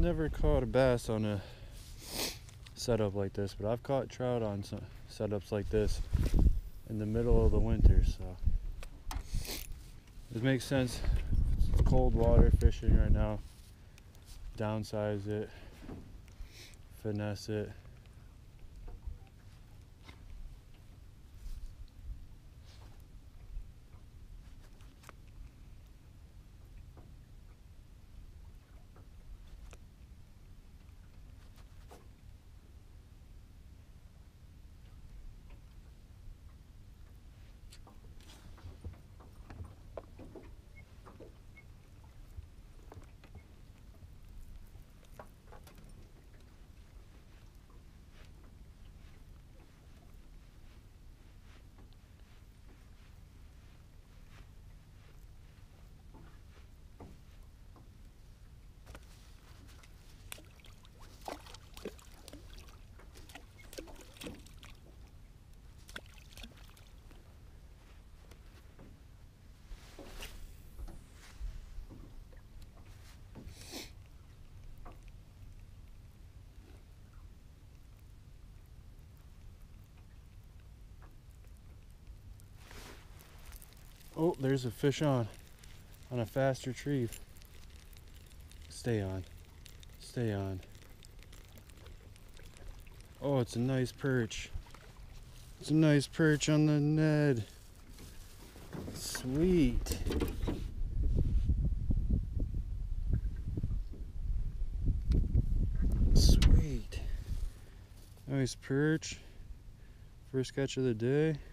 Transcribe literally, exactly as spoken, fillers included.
never caught a bass on a setup like this, but I've caught trout on some setups like this in the middle of the winter, so it makes sense. It's cold water fishing right now. Downsize it, finesse it. Oh, there's a fish on, on a fast retrieve. Stay on, stay on. Oh, it's a nice perch. It's a nice perch on the Ned. Sweet. Sweet. Nice perch. First catch of the day.